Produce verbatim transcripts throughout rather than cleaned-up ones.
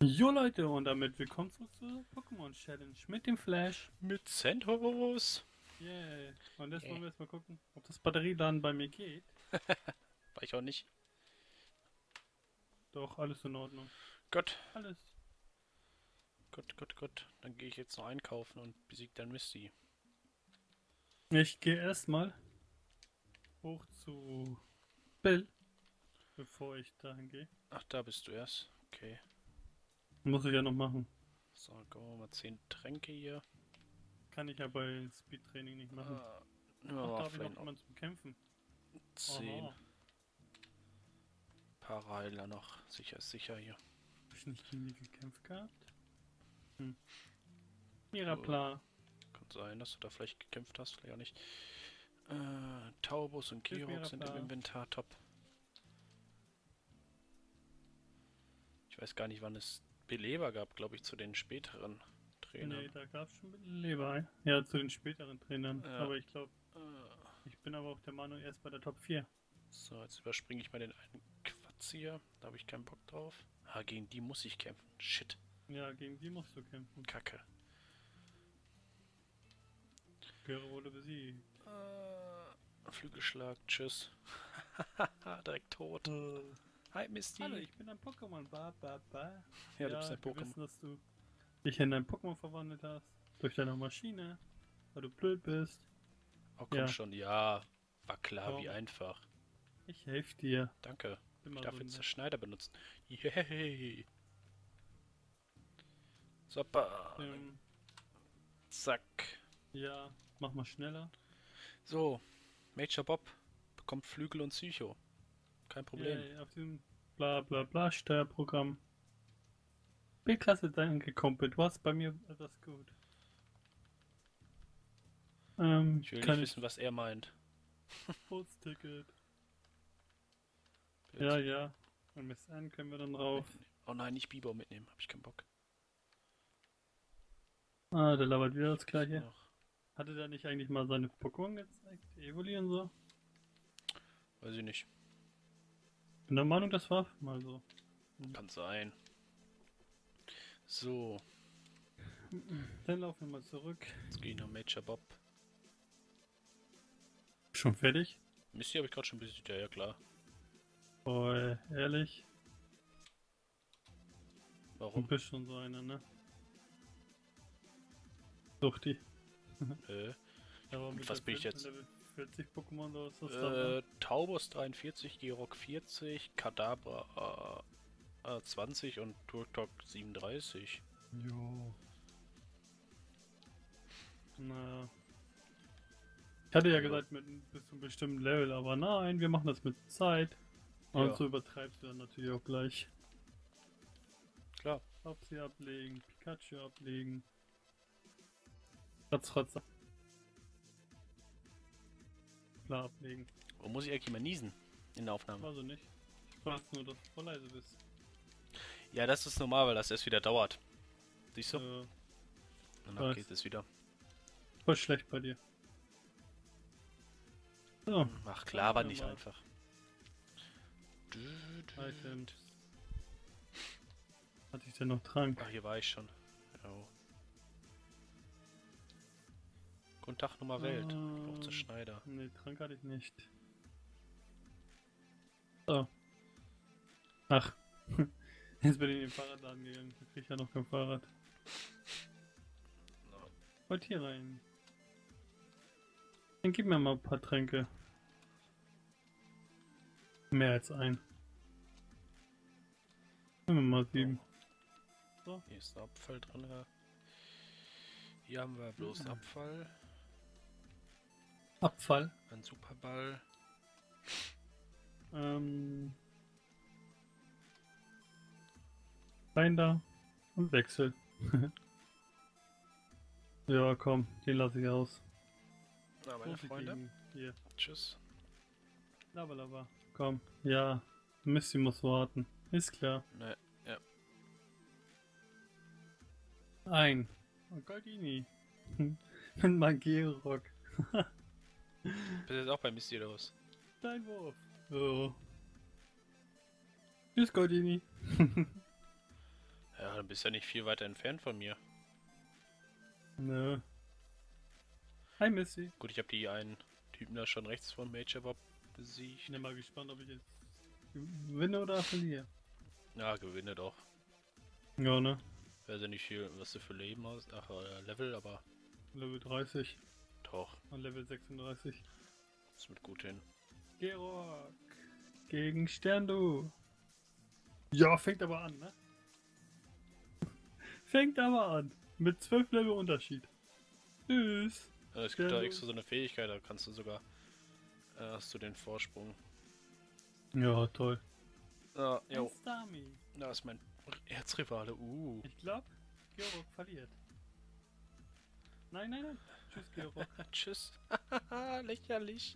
Jo Leute, und damit willkommen zurück zur Pokémon Challenge mit dem Flash. Mit Centos. Yay. Und jetzt Yeah. wollen wir erstmal gucken, ob das Batterieladen bei mir geht. War ich auch nicht. Doch, alles in Ordnung. Gut, Alles. gut, gut, gut. Dann gehe ich jetzt noch einkaufen und besiege dann Misty. Ich gehe erstmal hoch zu Bill, bevor ich dahin gehe. Ach, da bist du erst. Okay. Muss ich ja noch machen. So, dann gehen wir mal zehn Tränke hier. Kann ich ja bei Speedtraining nicht machen. Ah, nehmen wir Ach, mal da habe ich vielleicht noch noch jemanden zum Kämpfen. zehn. Aha. Paar Heiler noch. Sicher ist sicher hier. Hab ich nicht gegen die gekämpft gehabt? Hm. Mirapla. Kann sein, dass du da vielleicht gekämpft hast, vielleicht auch nicht. Äh, Taubus und Tschüss, Kirok sind im Mirapla. Inventar top. Ich weiß gar nicht, wann es Beleber gab, glaube ich, zu den späteren Trainern. Nee, da gab es schon mit Leber. Ja, zu den späteren Trainern. Ja. Aber ich glaube, Äh, ich bin aber auch der Meinung, erst bei der Top vier. So, jetzt überspringe ich mal den einen Quatsch hier. Da habe ich keinen Bock drauf. Ah, gegen die muss ich kämpfen. Shit. Ja, gegen die musst du kämpfen. Kacke. Göre wurde besiegt. Äh, Flügelschlag. Tschüss. Direkt tot. Hi, Misty. Hallo, ich bin ein Pokémon. Ba, ba, ba. Ja, du bist ein wir Pokémon. wissen, dass du dich in ein Pokémon verwandelt hast. Durch deine Maschine. Weil du blöd bist. Oh, komm Ja. schon. Ja, war klar, Komm. wie einfach. Ich helfe dir. Danke. Immer Ich darf so jetzt den nett. Schneider benutzen. Yay. Super. Ähm, Zack. ja, mach mal schneller. So. Major Bob bekommt Flügel und Psycho. Kein Problem. Yay, auf diesem bla bla bla Steuerprogramm. B-Klasse danke, Kumpel. Du hast bei mir etwas gut. Ähm, Ich will kann nicht ich wissen, was er meint. Bootsticket. Bitte. Ja, ja. Und Miss N können wir dann drauf. Oh nein, nicht Biber mitnehmen. Hab ich keinen Bock. Ah, der labert wieder das gleiche. Noch. Hatte der nicht eigentlich mal seine Pokémon gezeigt? Evoli und so? Weiß ich nicht. Bin der Meinung, das war mal so. Kann sein. So, Dann laufen wir mal zurück. jetzt gehe ich nach Major Bob. Schon fertig? Misty habe ich gerade schon besiegt, ja, ja klar. Boah, ehrlich. Du Warum? bist schon so einer, ne? Sucht die. äh, Aber Mit mit was der bin ich vierzig jetzt? Level vierzig Pokémon oder was ist das äh, Taubos dreiundvierzig, Girok vierzig, Kadabra äh, äh, zwanzig und Turtok siebenunddreißig. da? Jo. Naja. Ich hatte ja Also, gesagt, mit bis zu einem bestimmten Level, aber nein, wir machen das mit Zeit. Und Ja. so übertreibst du dann natürlich auch gleich. klar. Topsy ablegen, Pikachu ablegen. Ratz, Ratz. Klar ablegen. Wo muss ich eigentlich mal niesen? In der Aufnahme. Also nicht. Ich weiß nur, dass du voll leise bist. Ja, das ist normal, weil das erst wieder dauert. Siehst du? Äh, Danach weiß. geht es wieder. voll schlecht bei dir. So, Ach klar, aber Ja, nicht mal. einfach. Items. Hatte ich denn noch Trank? Ach, hier war ich schon. Jo. Guten Tag, Nummer Welt. Ich brauch zur Ähm, Schneider. Nee, Trank hatte ich nicht. So. Ach. Jetzt bin ich in den Fahrradladen gegangen. Da krieg ich ja noch kein Fahrrad. Wollt hier rein. Dann gib mir mal ein paar Tränke. Mehr als ein. Nehmen wir mal sieben. Hier ist ein Abfall drin. Hier haben wir bloß einen Abfall. Abfall. Ein Superball. Ähm. Rein da. Und Wechsel. Ja, komm, den lasse ich aus. Na, meine Profi Freunde. gegen- Hier. Tschüss. Lava, lava. Komm. Ja. Misty muss warten. Ist klar. Ne, Ein. Oh, Goldini. Mit Magierrock. bist jetzt auch bei Misty oder was? Dein Wurf. Oh. Tschüss, Goldini. Ja, dann bist du ja nicht viel weiter entfernt von mir. Nö. Hi Missy. Gut, ich habe die einen Typen da schon rechts vom Major Bob besiegt. Ich bin mal gespannt, ob ich jetzt gewinne oder verliere. Ja, gewinne doch. Ja, ne? Weiß ja nicht viel, was du für Leben hast. Ach, äh, Level, aber Level dreißig doch. und Level sechsunddreißig. Ist mit gut hin. Georg gegen Sterndu. Ja, fängt aber an, ne? Fängt aber an. Mit zwölf Level Unterschied. Tschüss. Ja, es gibt da Sterndu. extra so eine Fähigkeit, da kannst du sogar äh, hast du den Vorsprung. Ja, toll. Ah, jo, Stami. da ist mein Erzrivale. Uh. Ich glaube, Georg verliert. Nein, nein, nein. Tschüss, Georg. Tschüss. Lächerlich.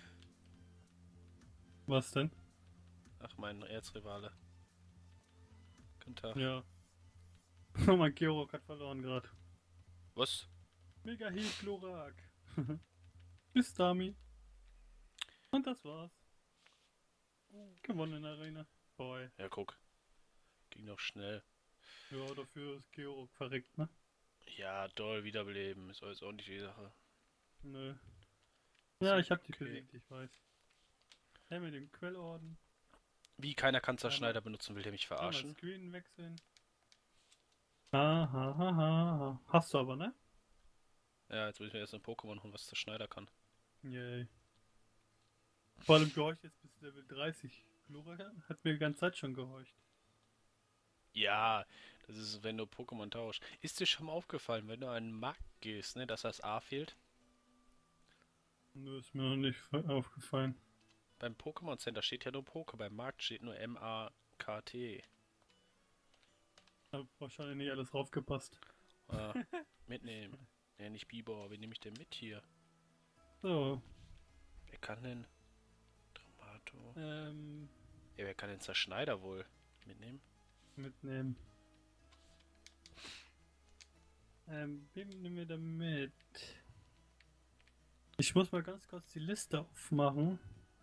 Was denn? Ach, mein Erzrivale. Guten Tag. Ja. Oh mein Georg hat verloren gerade. Was? Mega Heal Chlorak. Tschüss, Dami. Und das war's. Gewonnen in der Arena. Boy. Ja, guck. Ging doch schnell. Ja, dafür ist Georg verreckt, ne? Ja, doll, wiederbeleben. Ist alles ordentlich die Sache. Nö. Ja, ich hab dich Okay. besiegt, ich weiß. Ja, mit dem Quellorden. Wie, keiner kann Einmal- Zerschneider benutzen, will der mich Einmal verarschen? Screen wechseln. Aha, ha, ha, ha. Hast du aber, ne? Ja, jetzt will ich mir erst ein Pokémon holen, was Zerschneider kann. Yay. Vor allem gehorcht jetzt bis Level dreißig. Chlorak hat mir die ganze Zeit schon gehorcht. Ja, das ist, wenn du Pokémon tauschst. Ist dir schon mal aufgefallen, wenn du einen Markt gehst, ne, dass das A fehlt? Nö, ist mir noch nicht aufgefallen. Beim Pokémon Center steht ja nur Poké, beim Markt steht nur M A K T. Hab wahrscheinlich nicht alles raufgepasst. Ah, mitnehmen. Ja, nicht Bibor, wen nehme ich denn mit hier? So, Wer kann denn? Dramato. ähm, Ja, wer kann denn Zerschneider wohl mitnehmen? mitnehmen. Ähm, wen nehmen wir da mit? Ich muss mal ganz kurz die Liste aufmachen.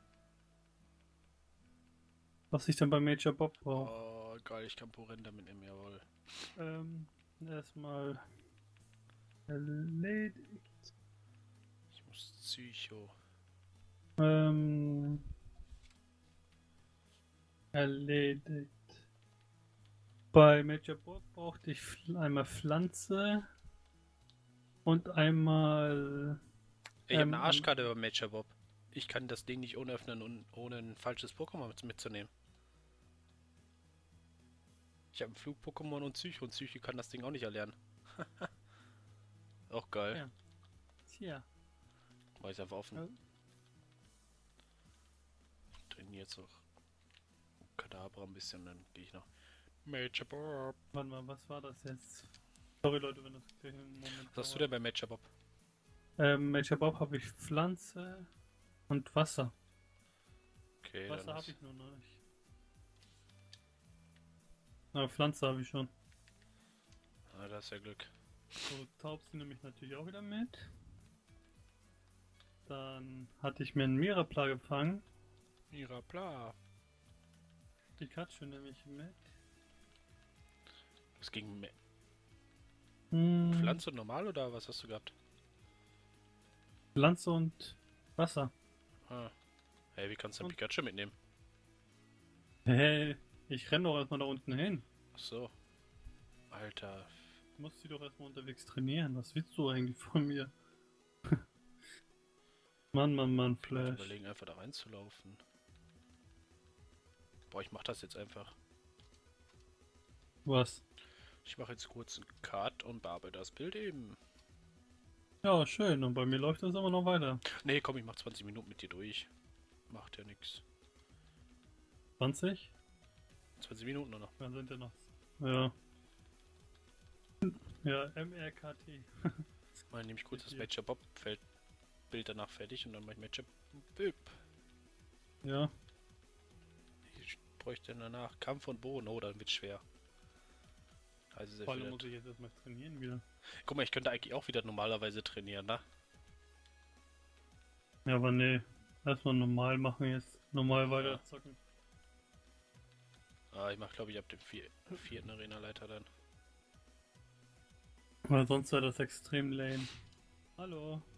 Was ich dann bei Major Bob brauche. Oh, geil, ich kann Porenda mitnehmen, jawohl. Ähm, erstmal erledigt. Ich muss Psycho. Ähm, erledigt. Bei Major Bob brauchte ich fl- einmal Pflanze und einmal. Ich habe Ähm, eine Arschkarte über Major Bob. Ich kann das Ding nicht ohne öffnen und ohne ein falsches Pokémon mit- mitzunehmen. Ich habe ein Flug-Pokémon und Psycho und Psycho kann das Ding auch nicht erlernen. Auch geil. Ja. Tja. Mach ich einfach offen. Ja. Ich trainiere jetzt noch Kadabra ein bisschen, dann gehe ich noch. Major Bob. Warte mal, was war das jetzt? Sorry Leute, wenn das gleich einen Moment Was hast du dauert. denn bei Major Bob? Ähm, Major Bob habe ich Pflanze und Wasser. Okay, Wasser dann habe ist, ich nur noch nicht. Aber Pflanze habe ich schon. ah, da ist ja Glück. So, Taubsi nehme ich natürlich auch wieder mit. Dann hatte ich mir einen Mirapla gefangen. Mirapla. Pikachu nehme ich mit. Was ging Me Hm, Pflanze normal oder was hast du gehabt? Pflanze und Wasser. Ah. Hey, wie kannst du ein Und- Pikachu mitnehmen? Hey, ich renne doch erstmal da unten hin. Ach so. Alter. Du musst sie doch erstmal unterwegs trainieren. Was willst du eigentlich von mir? Mann, Mann, Mann, Ich Flash. überlegen, einfach da reinzulaufen. Boah, ich mach das jetzt einfach. Was? Ich mache jetzt kurz einen Cut und bearbeite das Bild eben. Ja, schön. Und bei mir läuft das immer noch weiter. Nee, komm, ich mach zwanzig Minuten mit dir durch. Macht ja nix. zwanzig? zwanzig Minuten nur noch. Dann sind ja noch. Ja. Ja, M R K T. Mal nehme ich kurz das Hier. Major Bob Feld Bild danach fertig und dann mache ich Major Bob. Ja. Ich bräuchte danach Kampf und Boden. Oh, dann wird schwer. Also sehr Vor allem viel. muss ich jetzt erstmal trainieren wieder. Guck mal, ich könnte eigentlich auch wieder normalerweise trainieren, ne? Ja, aber nee. Erstmal normal machen jetzt. Normal Ja. weiter zocken. Ah, ich mach glaube ich ab dem vier, vierten Arena-Leiter dann. Weil sonst wäre das extrem lame. Hallo.